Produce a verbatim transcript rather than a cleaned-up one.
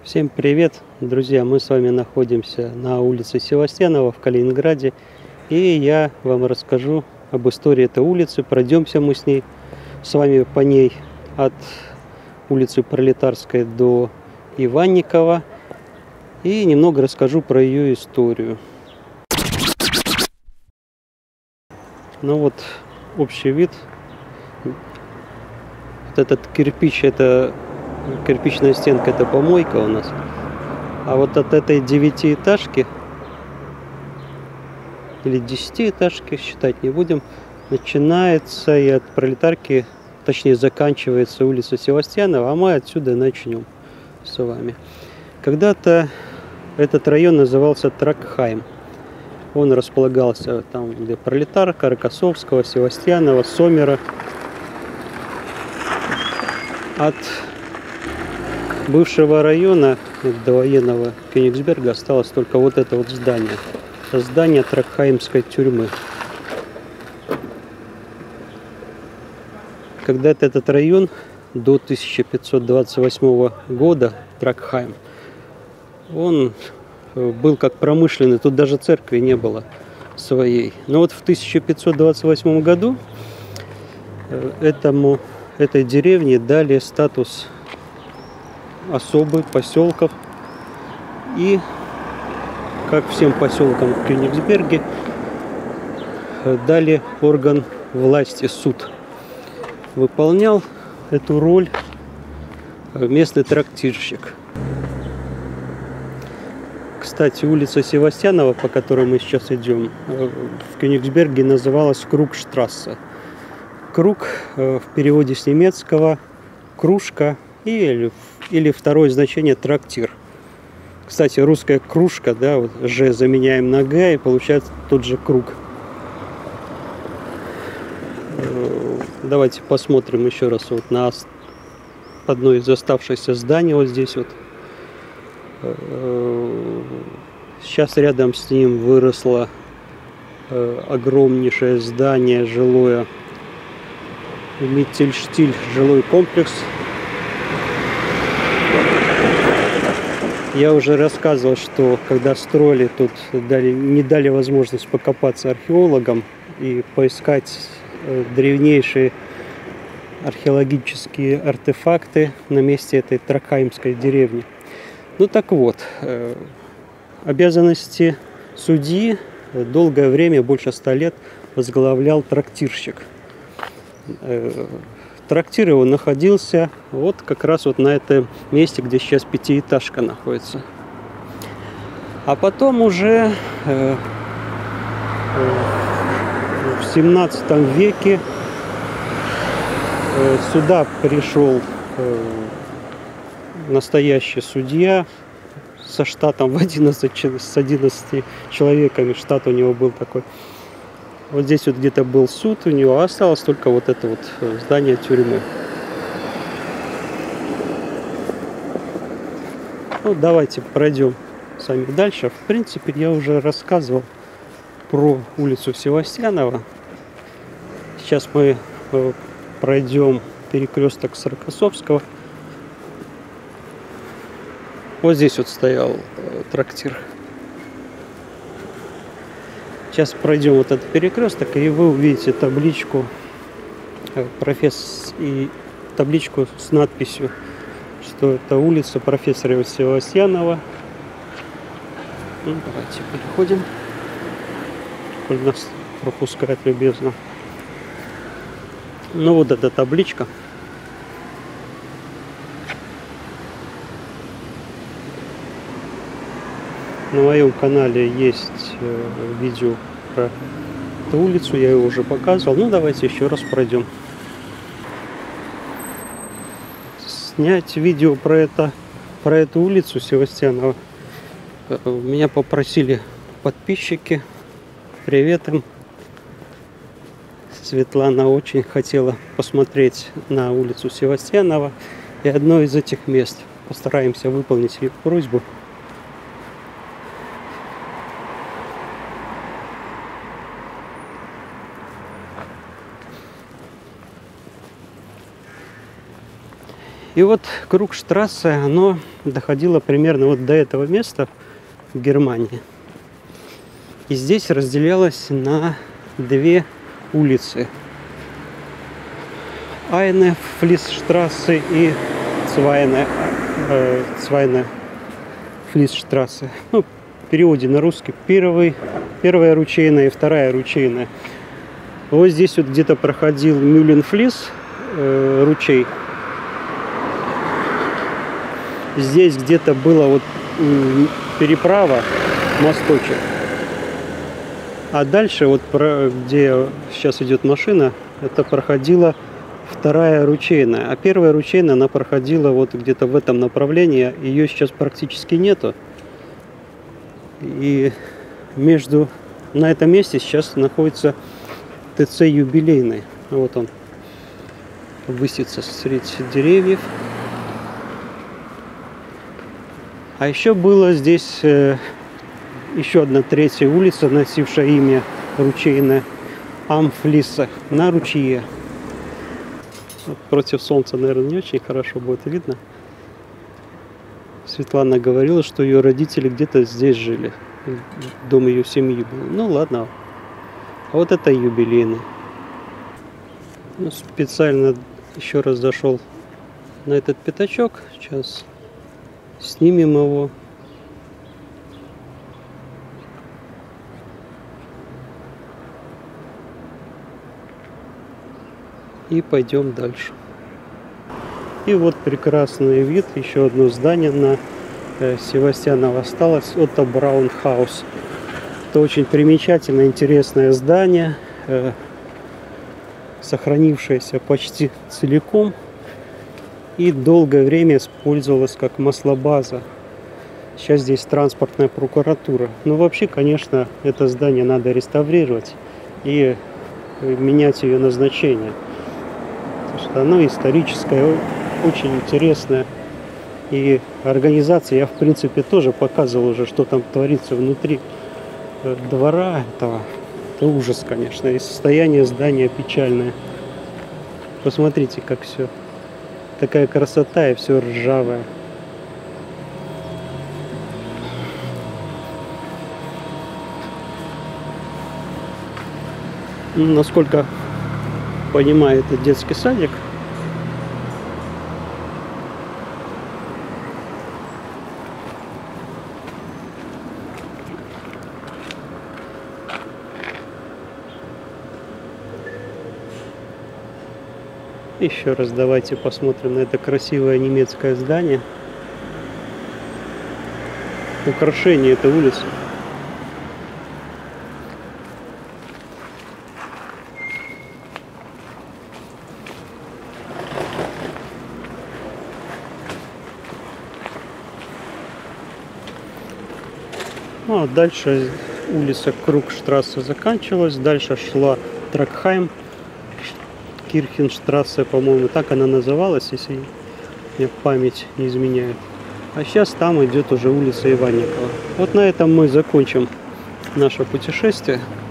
Всем привет, друзья! Мы с вами находимся на улице Севастьянова в Калининграде. И я вам расскажу об истории этой улицы. Пройдемся мы с ней, с вами по ней от улицы Пролетарской до Иванникова. И немного расскажу про ее историю. Ну вот общий вид. Вот этот кирпич, это кирпичная стенка, это помойка у нас. А вот от этой девятиэтажки или десятиэтажки, считать не будем, начинается и от Пролетарки, точнее заканчивается улица Севастьянова, а мы отсюда начнем с вами. Когда-то этот район назывался Тракхайм. Он располагался там, где Пролетарка, Рокоссовского, Севастьянова, Сомера. От бывшего района довоенного Кёнигсберга осталось только вот это вот здание. Это здание Тракхаймской тюрьмы. Когда-то этот район до тысяча пятьсот двадцать восьмого года, Тракхайм, он был как промышленный, тут даже церкви не было своей. Но вот в тысяча пятьсот двадцать восьмом году этому, этой деревне дали статус особый поселков, и как всем поселкам в Кёнигсберге дали орган власти, суд. Выполнял эту роль местный трактирщик. Кстати, улица Севастьянова, по которой мы сейчас идем, в Кёнигсберге называлась Кругштрассе. Круг в переводе с немецкого кружка, или, или второе значение трактир. Кстати, русская кружка, да, вот Ж заменяем на Г, и получается тот же круг. Давайте посмотрим еще раз вот на одно из оставшихся зданий вот здесь вот. Сейчас рядом с ним выросло огромнейшее здание жилое, Миттельштиль жилой комплекс. Я уже рассказывал, что когда строили, тут дали, не дали возможность покопаться археологам и поискать древнейшие археологические артефакты на месте этой Тракхаймской деревни. Ну так вот, обязанности судьи долгое время, больше ста лет, возглавлял трактирщик. Трактир его находился вот как раз вот на этом месте, где сейчас пятиэтажка находится. А потом уже э, в семнадцатом веке э, сюда пришел э, настоящий судья со штатом в одиннадцать, с одиннадцатью человеками. Штат у него был такой. Вот здесь вот где-то был суд у него, а осталось только вот это вот здание тюрьмы. Ну, давайте пройдем с вами дальше. В принципе, я уже рассказывал про улицу Севастьянова. Сейчас мы пройдем перекресток с Рокоссовского. Вот здесь вот стоял трактир. Сейчас пройдем вот этот перекресток, и вы увидите табличку профессор и табличку с надписью, что это улица профессора Севастьянова. Ну, давайте переходим, коль нас пропускает любезно. Ну вот эта табличка. На моем канале есть э, видео про эту улицу, я его уже показывал. Ну, давайте еще раз пройдем. Снять видео про это, про эту улицу Севастьянова меня попросили подписчики. Привет им. Светлана очень хотела посмотреть на улицу Севастьянова и одно из этих мест. Постараемся выполнить ее просьбу. И вот Кругштрассе, оно доходило примерно вот до этого места в Германии. И здесь разделялось на две улицы. Eine Fließstraße и Zweine, э, Zweine Fließstraße. Ну, в переводе на русский первый, первая ручейная и вторая ручейная. Вот здесь вот где-то проходил Мюлленфлис, э, ручей. Здесь где-то было вот э, переправа, мосточек. А дальше, вот про, где сейчас идет машина, это проходила вторая ручейная. А первая ручейная, она проходила вот где-то в этом направлении. Ее сейчас практически нету. И между, на этом месте сейчас находится ТЦ юбилейный. Вот он высится среди деревьев. А еще было здесь э, еще одна третья улица, носившая имя ручейная, Амфлиса, на ручье. Вот против солнца, наверное, не очень хорошо будет видно. Светлана говорила, что ее родители где-то здесь жили. Дом ее семьи был. Ну ладно. А вот это юбилейный. Ну, специально еще раз зашел на этот пятачок. Сейчас снимем его. И пойдем дальше. И вот прекрасный вид. Еще одно здание на э, Севастьянова осталось. Отто Браунхаус. Это очень примечательное, интересное здание. Э, сохранившееся почти целиком. И долгое время использовалось как маслобаза. Сейчас здесь транспортная прокуратура. Но вообще, конечно, это здание надо реставрировать и менять ее назначение. Потому что оно историческое, очень интересное. И организация, я в принципе тоже показывал уже, что там творится внутри двора этого. Это ужас, конечно. И состояние здания печальное. Посмотрите, как все. Такая красота и все ржавое. Ну, насколько понимаю, это детский садик. Еще раз давайте посмотрим на это красивое немецкое здание. Украшение этой улицы. Ну, а дальше улица Кругштрассе заканчивалась. Дальше шла Тракхайм. Кирхенштрассе, по-моему, так она называлась, если мне память не изменяет. А сейчас там идет уже улица Иванникова. Вот на этом мы закончим наше путешествие.